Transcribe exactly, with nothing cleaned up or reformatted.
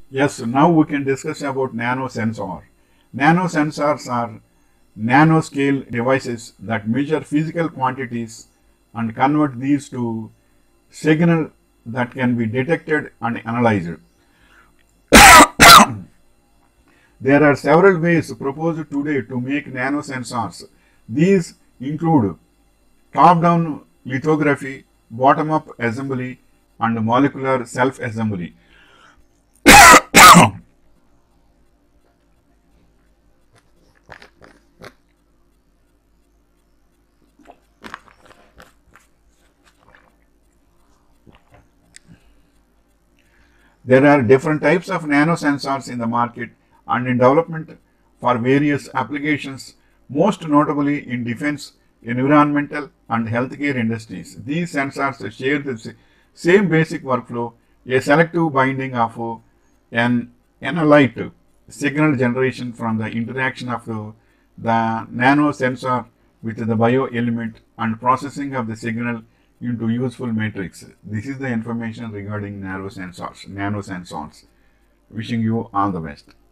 Yes, now we can discuss about nanosensor. Nanosensors are nanoscale devices that measure physical quantities and convert these to signal that can be detected and analyzed. There are several ways proposed today to make nanosensors. These include top-down lithography, bottom-up assembly, and molecular self-assembly. There are different types of nanosensors in the market and in development for various applications, most notably in defense, environmental, and healthcare industries. These sensors share the same basic workflow, a selective binding of an analyte signal generation from the interaction of the, the nanosensor with the bioelement and processing of the signal into useful matrix. This is the information regarding nanosensors. Nanosensors. Wishing you all the best.